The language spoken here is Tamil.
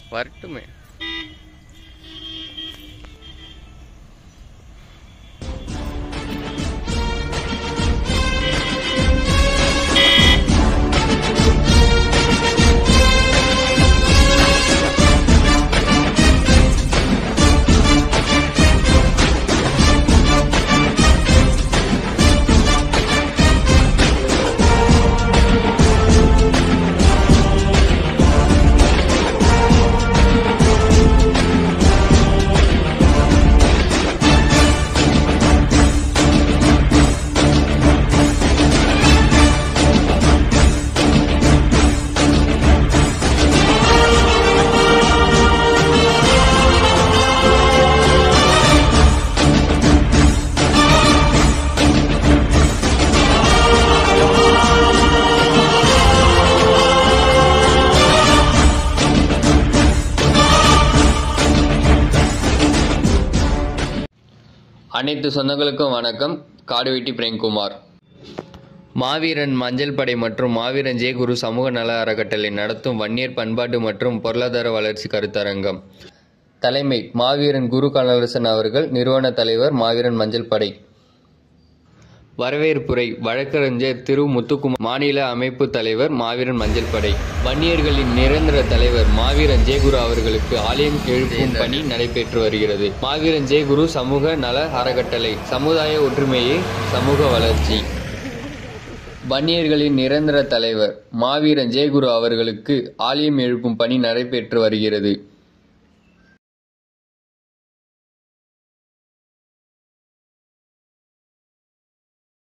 வரட்டுமே. அனைத்து சொந்தங்களுக்கும் வணக்கம். காடுவெட்டி பிரேம்குமார். மாவீரன் மஞ்சள் படை மற்றும் மாவீரன் ஜே குரு சமூக நல அறக்கட்டளை நடத்தும் வன்னியர் பண்பாட்டு மற்றும் பொருளாதார வளர்ச்சி கருத்தரங்கம். தலைமை மாவீரன் குரு கனகரசன் அவர்கள், நிறுவன தலைவர் மாவீரன் மஞ்சள் படை. வரவேற்புரை வழக்கறிஞர் திரு முத்துக்குமார், மாநில அமைப்பு தலைவர் மாவீரன் மஞ்சள் படை. வன்னியர்களின் நிரந்தர தலைவர் மாவீரன் ஜே குரு அவர்களுக்கு ஆலயம் எழுப்பும் பணி நடைபெற்று வருகிறது. மாவீரன் ஜே குரு சமூக நல அறக்கட்டளை, சமுதாய ஒற்றுமையே சமூக வளர்ச்சி. வன்னியர்களின் நிரந்தர தலைவர் மாவீரன் ஜே குரு அவர்களுக்கு ஆலயம் எழுப்பும் பணி நடைபெற்று வருகிறது.